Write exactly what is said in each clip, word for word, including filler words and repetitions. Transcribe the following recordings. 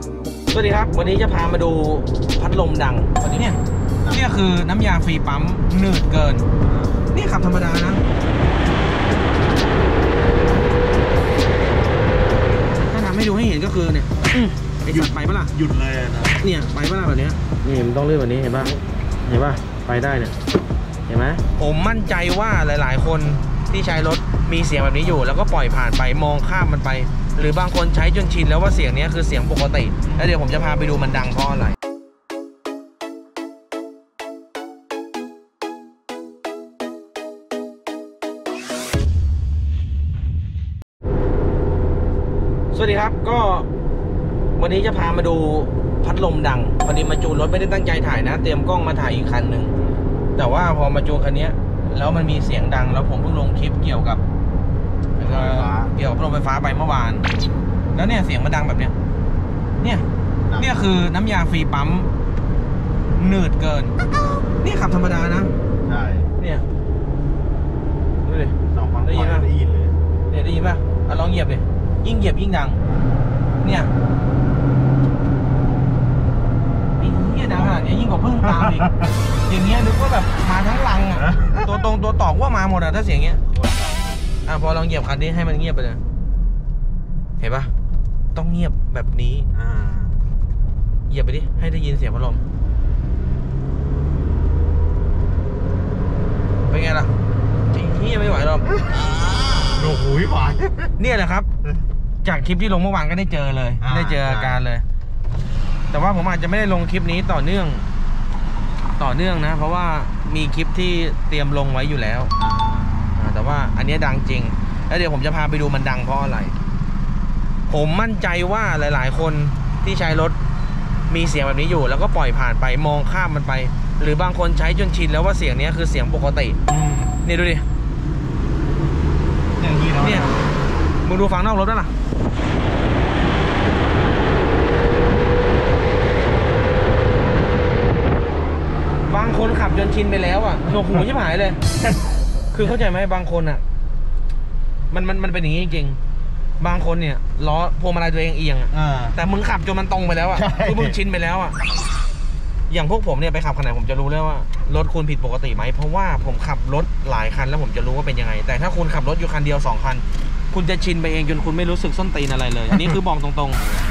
สวัสดีครับวันนี้จะพามาดูพัดลมดังวันนี้เนี่ยเนี่ยคือน้ำยาฟรีปั๊มหนืดเกินนี่ขับธรรมดานะถ้าทำให้ดูให้เห็นก็คือเนี่ยไอ้สัตว์ไปปะล่ะหยุดเลยนะเนี่ยไปปะล่ะแบบนี้นี่มันต้องเลื่อนแบบนี้เห็นป่ะเห็นป่ะไปได้เนี่ยเห็นไหมผมมั่นใจว่าหลายๆคนที่ใช้รถมีเสียงแบบนี้อยู่แล้วก็ปล่อยผ่านไปมองข้ามมันไปหรือบางคนใช้จนชินแล้วว่าเสียงนี้คือเสียงปกติแล้วเดี๋ยวผมจะพาไปดูมันดังเพราะอะไรสวัสดีครับก็วันนี้จะพามาดูพัดลมดังพอดีมาจูนรถไม่ได้ตั้งใจถ่ายนะเตรียมกล้องมาถ่ายอีกคันหนึ่งแต่ว่าพอมาจูนคันนี้แล้วมันมีเสียงดังแล้วผมเพิ่งลงคลิปเกี่ยวกับเกี่ยวกับพัดลมไฟฟ้าไปเมื่อวานแล้วเนี่ยเสียงมันดังแบบเนี้ยเนี่ยเนี่ยคือน้ำยาฟรีปั๊มหนืดเกินนี่ขับธรรมดานะใช่เนี่ยดูดิสองฟังได้ยินได้ยินเลยเนี่ยได้ยินป่ะอ่ะลองเหยียบดิยิ่งเหยียบยิ่งดังเนี่ยไอ้เหี้ยดังขนาดนี้ยิ่งกว่าพึ่งตามอีกอย่างเงี้ยนึกว่าแบบมาทั้งลังอ่ะตัวตรงตัวตอกว่ามาหมดอ่ะถ้าเสียงเงี้ยอ่ะพอลองเหยียบคันนี้ให้มันเงียบไปเลยเห็นปะต้องเงียบแบบนี้อ่าเหยียบไปดิให้ได้ยินเสียงพัดลมเป็นไงล่ะไอ้เหี้ยไม่ไหวหรอกโอ้โหไหวเนี่ยแหละครับจากคลิปที่ลงเมื่อวานก็ได้เจอเลยได้เจออาการเลยแต่ว่าผมอาจจะไม่ได้ลงคลิปนี้ต่อเนื่องต่อเนื่องนะเพราะว่ามีคลิปที่เตรียมลงไว้อยู่แล้วแต่ว่าอันนี้ดังจริงแล้วเดี๋ยวผมจะพาไปดูมันดังเพราะอะไรผมมั่นใจว่าหลายๆคนที่ใช้รถมีเสียงแบบนี้อยู่แล้วก็ปล่อยผ่านไปมองข้ามมันไปหรือบางคนใช้จนชินแล้วว่าเสียงนี้คือเสียงปกตินี่ดูดิเนี่ยมึงดูฝั่งนอกรถได้ล่ะบางคนขับจนชินไปแล้วอ่ะหนวกหูชิบหายเลยคือเข้าใจไหมบางคนอ่ะมันมันมันเป็นอย่างนี้จริงๆบางคนเนี่ยล้อพวงมาลัยตัวเองเอียงอ่ะแต่มึงขับจนมันตรงไปแล้วอ่ะคือมึงชินไปแล้วอ่ะอย่างพวกผมเนี่ยไปขับคันไหนผมจะรู้เลยว่ารถคุณผิดปกติไหมเพราะว่าผมขับรถหลายคันแล้วผมจะรู้ว่าเป็นยังไงแต่ถ้าคุณขับรถอยู่คันเดียวสองคันคุณจะชินไปเองจนคุณไม่รู้สึกส้นตีนอะไรเลยอันนี้คือบอกตรง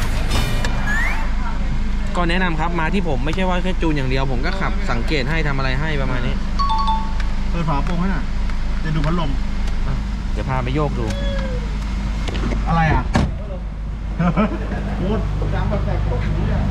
ๆก็แนะนำครับมาที่ผมไม่ใช่ว่าแค่จูนอย่างเดียวผมก็ขับสังเกตให้ทำอะไรให้ประมาณนี้เปิดฝาโปร่งให้หน่อยจะดูพัดลมเดี๋ยวพาไปโยกดูอะไรอ่ะโคตรดังแบบแต่โคตร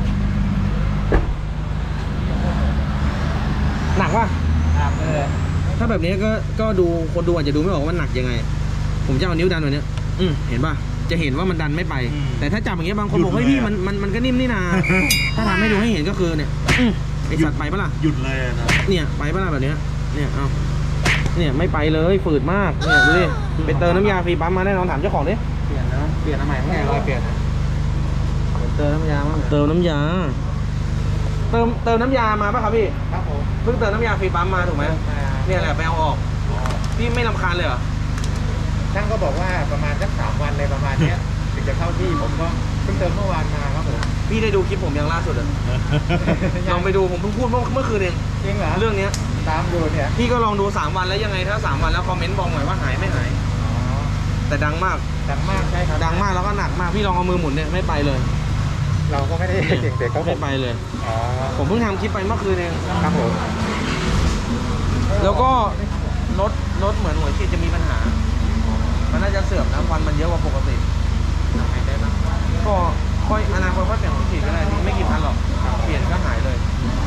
หนักว่ะหนักเลยถ้าแบบนี้ก็ก็ดูคนดูอาจจะดูไม่ออกว่ามันหนักยังไงผมจะเอานิ้วดันแบบนี้อืมเห็นป่ะจะเห็นว่ามันดันไม่ไปแต่ถ้าจับอย่างเงี้ยบางคนบอกเฮ้ยพี่มันมันมันก็นิ่มนี่นาถ้าทำให้ดูให้เห็นก็คือเนี่ยไอสัตว์ไปปะล่ะหยุดเลยนะเนี่ยไปปะล่ะแบบนี้เนี่ยเอาเนี่ยไม่ไปเลยฝืดมากเนี่ยดูดิไปเติมน้ำยาฟรีปั๊มมาแน่นอนถามเจ้าของดิเปลี่ยนแล้วเปลี่ยนทำไมไม่ไงรอยเปลี่ยนนะเติมน้ำยามั้งเติมน้ำยาเติมเติมน้ำยามาป่ะครับพี่ครับผมเพิ่งเติมน้ำยาฟรีปั๊มมาถูกไหมเนี่ยแหละไปเอาออกพี่ไม่รำคาญเลยเหรอช่างก็บอกว่าประมาณสักสามวันเลยประมาณเนี้ยถึงจะเข้าที่ผมก็เพิ่งเติมเมื่อวานมาครับผมพี่ได้ดูคลิปผมยังล่าสุดอ่ะลองไปดูผมเพิ่งพูดเมื่อเมื่อคืนเองจริงเหรอเรื่องนี้ตามดูเนี่ยพี่ก็ลองดูสามวันแล้วยังไงถ้าสามวันแล้วคอมเมนต์บอกหน่อยว่าหายไม่หายแต่ดังมากดังมากใช่ครับดังมากแล้วก็หนักมากพี่ลองเอามือหมุนเนี่ยไม่ไปเลยเราก็ไม่ได้เก่งแต่เขาไม่ไปเลยผมเพิ่งทำคลิปไปเมื่อคืนเองครับผมแล้วก็รถรถเหมือนหัวฉีดจะมีปัญหามันน่าจะเสื่อมนะควันมันเยอะกว่าปกติก็ค่อยอนาคตค่อยเปลี่ยนหัวฉีดก็ได้ไม่กี่พันหรอกเปลี่ยนก็หายเลย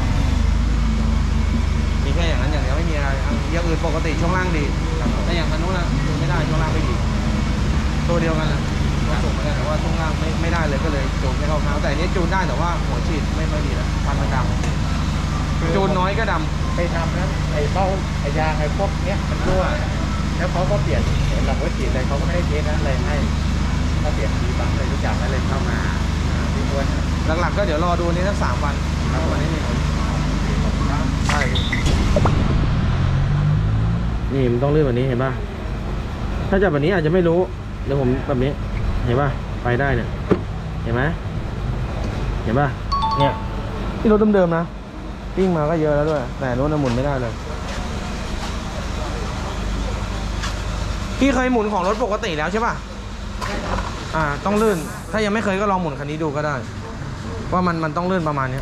มีแค่อย่างนั้นอย่างเดียวไม่มีอะไรอย่างอื่นปกติช่วงล่างดีแต่อย่างคันนู้นนะจูนไม่ได้ช่วงล่างไม่ดีตัวเดียวกันนะก็ส่งมาได้แต่ว่าช่วงล่างไม่ไม่ได้เลยก็เลยจูนไม่เข้าเท้าแต่อันนี้จูนได้แต่ว่าหัวฉีดไม่ค่อยดีแล้วควันมันดำจูนน้อยก็ดำไปทำนะไอ้เบ้าไอ้ยางไอ้พวกเนี้ยมันรั่วแล้วเขาก็เปลี่ยนหลังหัวฉีดอะไรเขาก็ไม่ได้เทสนะเลยให้เขาเปลี่ยนสีปั๊มอะไรทุกอย่างเลยเข้ามาที่ตัวหลักๆก็เดี๋ยวรอดูนี้สักสามวันแล้ววันนี้ใช่นี่มันต้องเลื่อนแบบนี้เห็นป่ะถ้าจับแบบนี้อาจจะไม่รู้เดี๋ยวผมแบบนี้เห็นป่ะไปได้เนี่ยเห็นไหมเห็นป่ะเนี่ยที่รถเดิมๆนะวิ่งมาก็เยอะแล้วด้วยแต่รถน่ะหมุนไม่ได้เลยพี่เคยหมุนของรถปกติแล้วใช่ป่ะอ่าต้องลื่นถ้ายังไม่เคยก็ลองหมุนคันนี้ดูก็ได้ว่ามันมันต้องลื่นประมาณนี้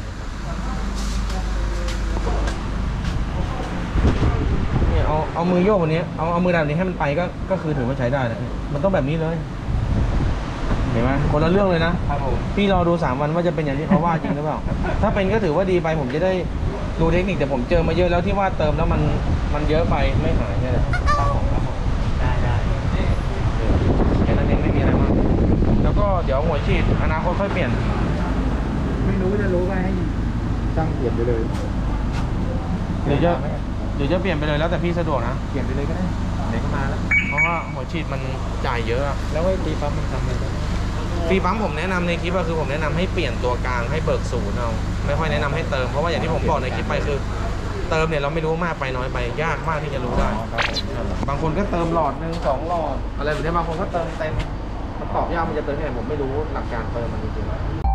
เนี่ยเอาเอามือโยกแบบนี้เอาเอามือแบบนี้ให้มันไปก็ก็คือถือว่าใช้ได้นะมันต้องแบบนี้เลยเห็นไหมคนละเรื่องเลยนะครับผมพี่รอดูสามวันว่าจะเป็นอย่างที่เขาว่าจริงหรือเปล่าถ้าเป็นก็ถือว่าดีไปผมจะได้ดูเทคนิคแต่ผมเจอมาเยอะแล้วที่ว่าเติมแล้วมันมันเยอะไปไม่หายเนี่ยแหละครับผมครับผมได้ได้แค่นั้นเองไม่มีอะไรมากแล้วก็เดี๋ยวหัวฉีดอนาคตค่อยเปลี่ยนไม่รู้จะรู้ก็ให้ช่างเปลี่ยนไปเลยเดี๋ยวจะเดี๋ยวจะเปลี่ยนไปเลยแล้วแต่พี่สะดวกนะเปลี่ยนไปเลยก็ได้ไหนก็มาแล้วเพราะว่าหัวฉีดมันจ่ายเยอะอะแล้วไอ้ตีปั๊มมันทำอะไรได้ฟรีปั๊มผมแนะนำในคลิปก็คือผมแนะนำให้เปลี่ยนตัวกลางให้เบิกศูนย์เอาไม่ค่อยแนะนำให้เติมเพราะว่าอย่างที่ผมบอกในคลิปไปคือ เติมเนี่ยเราไม่รู้มากไปน้อยไปยากมากที่จะรู้ได้ บางคนก็เติมหลอดหนึ่งสองหลอดอะไรแบบนี้บางคนก็เติมเต็มมันตอบยากมันจะเติมที่ไหนผมไม่รู้หลักการเติมมันจริงๆ